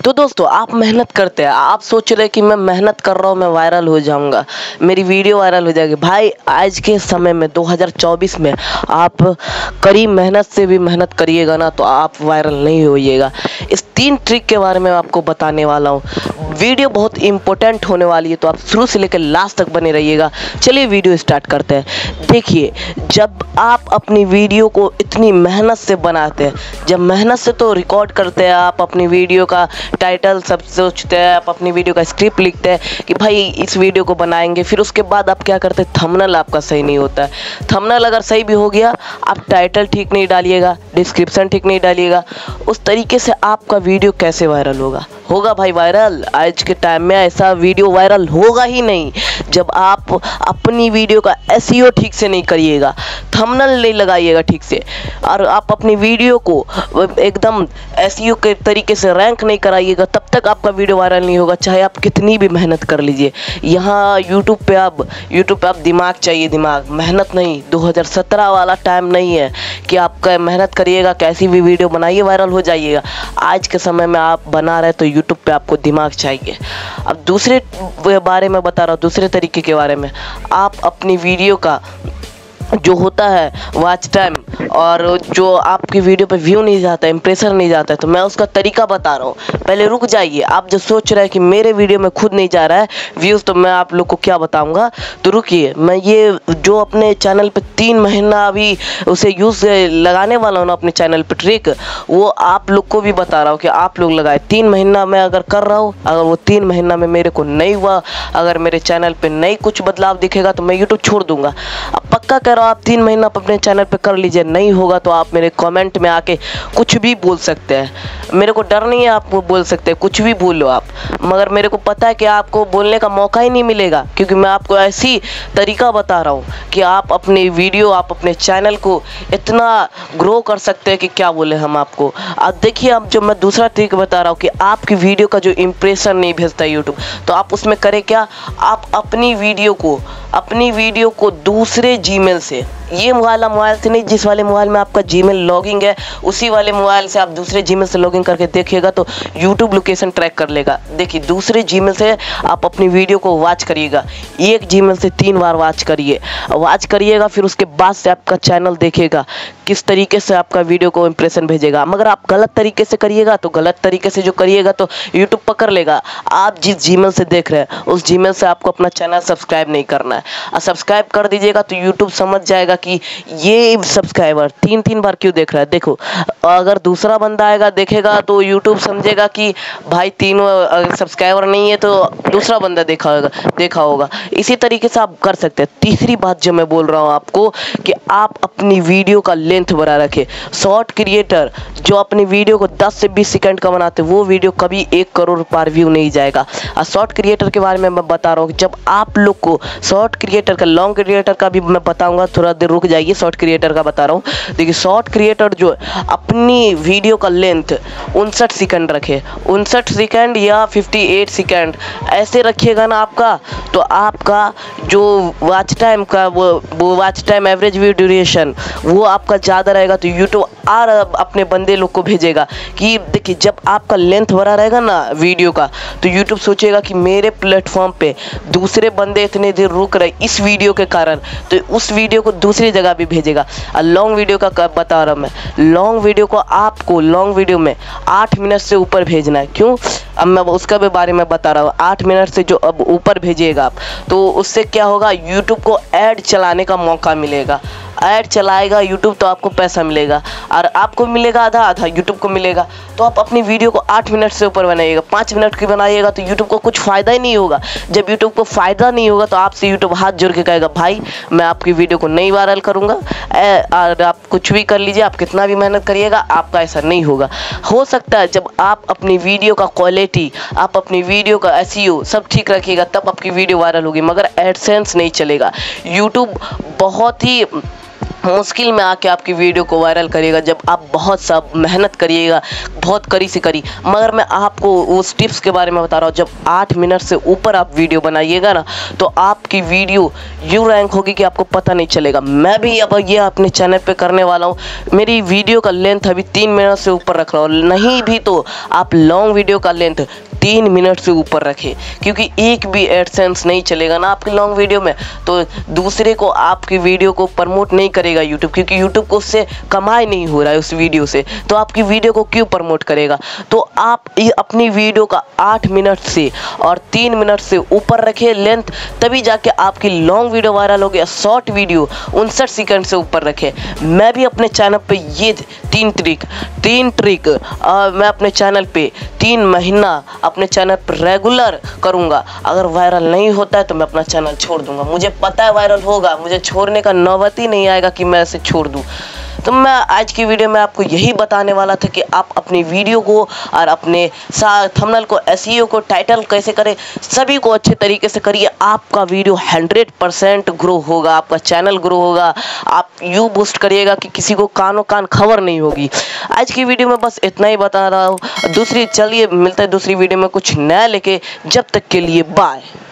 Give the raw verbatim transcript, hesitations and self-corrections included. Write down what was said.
तो दोस्तों आप मेहनत करते हैं, आप सोच रहे हैं कि मैं मेहनत कर रहा हूँ, मैं वायरल हो जाऊँगा, मेरी वीडियो वायरल हो जाएगी। भाई आज के समय में दो हज़ार चौबीस में आप कड़ी मेहनत से भी मेहनत करिएगा ना तो आप वायरल नहीं होइएगा। इस तीन ट्रिक के बारे में आपको बताने वाला हूँ। वीडियो बहुत इंपॉर्टेंट होने वाली है तो आप शुरू से लेकर लास्ट तक बने रहिएगा। चलिए वीडियो स्टार्ट करते हैं। देखिए, जब आप अपनी वीडियो को इतनी मेहनत से बनाते हैं, जब मेहनत से तो रिकॉर्ड करते हैं, आप अपनी वीडियो का टाइटल सब सोचते हैं, आप अपनी वीडियो का स्क्रिप्ट लिखते हैं कि भाई इस वीडियो को बनाएंगे, फिर उसके बाद आप क्या करते हैं, थंबनेल आपका सही नहीं होता है। थंबनेल अगर सही भी हो गया, आप टाइटल ठीक नहीं डालिएगा, डिस्क्रिप्शन ठीक नहीं डालिएगा, उस तरीके से आपका वीडियो कैसे वायरल होगा? होगा भाई वायरल? आज के टाइम में ऐसा वीडियो वायरल होगा ही नहीं जब आप अपनी वीडियो का एसईओ ठीक से नहीं करिएगा, थंबनेल नहीं लगाइएगा ठीक से, और आप अपनी वीडियो को एकदम एसईओ के तरीके से रैंक नहीं कराइएगा, तब तक आपका वीडियो वायरल नहीं होगा, चाहे आप कितनी भी मेहनत कर लीजिए। यहाँ यूट्यूब पे आप यूट्यूब पे आप दिमाग चाहिए, दिमाग, मेहनत नहीं। दो हज़ार सत्रह वाला टाइम नहीं है कि आपका मेहनत करिएगा, कैसी भी वीडियो बनाइए वायरल हो जाइएगा। आज के समय में आप बना रहे तो यूट्यूब पे आपको दिमाग चाहिए। अब दूसरे बारे में बता रहा हूँ, दूसरे तरीके के बारे में। आप अपनी वीडियो का जो होता है वॉच टाइम और जो आपकी वीडियो पे व्यू नहीं जाता है, इंप्रेशन नहीं जाता है, तो मैं उसका तरीका बता रहा हूँ। पहले रुक जाइए। आप जो सोच रहे हैं कि मेरे वीडियो में खुद नहीं जा रहा है व्यूज़, तो मैं आप लोग को क्या बताऊँगा, तो रुकिए। मैं ये जो अपने चैनल पे तीन महीना अभी उसे यूज़ लगाने वाला हूँ ना अपने चैनल पर ट्रिक, वो आप लोग को भी बता रहा हूँ कि आप लोग लगाए। तीन महीना मैं अगर कर रहा हूँ, अगर वो तीन महीना में मेरे को नहीं हुआ, अगर मेरे चैनल पर नहीं कुछ बदलाव दिखेगा तो मैं यूट्यूब छोड़ दूँगा। अब पक्का कह रहा हूँ आप तीन महीना अपने चैनल पे कर लीजिए। नहीं होगा तो आप मेरे कमेंट में आके कुछ भी बोल सकते हैं, मेरे को डर नहीं है, आप बोल सकते हैं, कुछ भी बोलो आप, मगर मेरे को पता है कि आपको बोलने का मौका ही नहीं मिलेगा, क्योंकि मैं आपको ऐसी तरीका बता रहा हूँ कि आप अपनी वीडियो, आप अपने चैनल को इतना ग्रो कर सकते हैं कि क्या बोले हम आपको। अब देखिए, अब जो मैं दूसरा तरीका बता रहा हूँ कि आपकी वीडियो का जो इम्प्रेशन नहीं भेजता यूट्यूब, तो आप उसमें करें क्या, आप अपनी वीडियो को अपनी वीडियो को दूसरे जीमेल से, ये वाला मोबाइल से नहीं, जिस वाले मोबाइल में आपका जीमेल लॉगिंग है उसी वाले मोबाइल से आप दूसरे जीमेल से लॉगिंग करके देखिएगा तो यूट्यूब लोकेशन ट्रैक कर लेगा। देखिए, दूसरे जीमेल से आप अपनी वीडियो को वॉच करिएगा, एक जीमेल से तीन बार वॉच करिए, वॉच करिएगा, फिर उसके बाद से आपका चैनल देखेगा किस तरीके से आपका वीडियो को इंप्रेशन भेजेगा। मगर आप गलत तरीके से करिएगा तो गलत तरीके से जो करिएगा तो यूट्यूब पकड़ लेगा। आप जिस जीमेल से देख रहे हैं उस जीमेल से आपको अपना चैनल सब्सक्राइब नहीं करना है, और सब्सक्राइब कर दीजिएगा तो यूट्यूब समझ जाएगा कि ये सब्सक्राइबर तीन तीन बार क्यों देख रहा है। देखो, अगर दूसरा बंदा आएगा देखेगा तो यूट्यूब समझेगा कि भाई तीनों सब्सक्राइबर नहीं है तो दूसरा बंदा देखा होगा देखा होगा इसी तरीके से आप कर सकते हैं। तीसरी बात जो मैं बोल रहा हूँ आपको कि आप अपनी वीडियो का लेंथ बढ़ा रखें। शॉर्ट क्रिएटर जो अपनी वीडियो को दस से बीस सेकंड का बनाते हैं वो वीडियो कभी एक करोड़ पार व्यू नहीं जाएगा। और शॉर्ट क्रिएटर के बारे में मैं बता रहा हूँ कि जब आप लोग को शॉर्ट क्रिएटर का, लॉन्ग क्रिएटर का भी मैं बताऊंगा, थोड़ा देर रुक जाइए, शॉर्ट क्रिएटर का बता रहा हूँ। देखिए, शॉर्ट क्रिएटर जो अपनी वीडियो का लेंथ उनसठ सेकंड रखे, उनसठ सेकंड या अट्ठावन सेकंड ऐसे रखिएगा ना आपका, तो आपका जो वॉच टाइम का वो वो watch time average view duration वो आपका ज़्यादा रहेगा, तो यूट्यूब और अपने बंदे लोग को भेजेगा कि देखिए, जब आपका लेंथ बड़ा रहेगा ना वीडियो का तो यूट्यूब सोचेगा कि मेरे प्लेटफॉर्म पे दूसरे बंदे इतने देर रुक रहे इस वीडियो के कारण, तो उस वीडियो को दूसरी जगह भी भेजेगा। और लॉन्ग वीडियो का बता रहा हूँ मैं, लॉन्ग वीडियो को आपको लॉन्ग वीडियो में आठ मिनट से ऊपर भेजना है। क्यों? अब मैं उसका भी बारे में बता रहा हूँ। आठ मिनट से जो अब ऊपर भेजिएगा आप, तो उससे क्या होगा, यूट्यूब को ऐड चलाने का मौका मिलेगा। ऐड चलाएगा यूट्यूब तो आपको पैसा मिलेगा, और आपको मिलेगा आधा आधा, यूट्यूब को मिलेगा। तो आप अपनी वीडियो को आठ मिनट से ऊपर बनाइएगा। पाँच मिनट की बनाइएगा तो यूट्यूब को कुछ फ़ायदा ही नहीं होगा। जब यूट्यूब को फ़ायदा नहीं होगा तो आपसे यूट्यूब हाथ जोड़ के कहेगा भाई मैं आपकी वीडियो को नहीं वायरल करूँगा, और आप कुछ भी कर लीजिए, आप कितना भी मेहनत करिएगा, आपका ऐसा नहीं होगा। हो सकता है जब आप अपनी वीडियो का क्वालिटी, आप अपनी वीडियो का एसईओ सब ठीक रखिएगा तब आपकी वीडियो वायरल होगी, मगर एडसेंस नहीं चलेगा। यूट्यूब बहुत ही मुश्किल में आके आपकी वीडियो को वायरल करिएगा, जब आप बहुत सा मेहनत करिएगा, बहुत करी से करी। मगर मैं आपको उस टिप्स के बारे में बता रहा हूँ, जब आठ मिनट से ऊपर आप वीडियो बनाइएगा ना तो आपकी वीडियो यूँ रैंक होगी कि आपको पता नहीं चलेगा। मैं भी अब ये अपने चैनल पे करने वाला हूँ। मेरी वीडियो का लेंथ अभी तीन मिनट से ऊपर रख रहा हूँ, नहीं भी तो आप लॉन्ग वीडियो का लेंथ तीन मिनट से ऊपर रखें, क्योंकि एक भी एडसेंस नहीं चलेगा ना आपकी लॉन्ग वीडियो में, तो दूसरे को आपकी वीडियो को प्रमोट नहीं करेगा यूट्यूब, क्योंकि यूट्यूब को उससे कमाई नहीं हो रहा है उस वीडियो से, तो आपकी वीडियो को क्यों प्रमोट करेगा। तो आप ये अपनी वीडियो का आठ मिनट से और तीन मिनट से ऊपर रखें लेंथ, तभी जाके आपकी लॉन्ग वीडियो वायरल होगी। शॉर्ट वीडियो उनसठ सेकंड से ऊपर रखें। मैं भी अपने चैनल पे ये तीन ट्रिक तीन ट्रिक आ, मैं अपने चैनल पे तीन महीना अपने चैनल पर रेगुलर करूँगा। अगर वायरल नहीं होता है तो मैं अपना चैनल छोड़ दूँगा। मुझे पता है वायरल होगा, मुझे छोड़ने का नौबत ही नहीं आएगा कि मैं इसे छोड़ दूँ। तो मैं आज की वीडियो में आपको यही बताने वाला था कि आप अपनी वीडियो को और अपने थंबनेल को, एसईओ को, टाइटल कैसे करें, सभी को अच्छे तरीके से करिए। आपका वीडियो हंड्रेड परसेंट ग्रो होगा, आपका चैनल ग्रो होगा। आप यूँ बूस्ट करिएगा कि किसी को कानों कान खबर नहीं होगी। आज की वीडियो में बस इतना ही बता रहा हूँ। दूसरी चलिए मिलते हैं दूसरी वीडियो में कुछ नया लेके, जब तक के लिए बाय।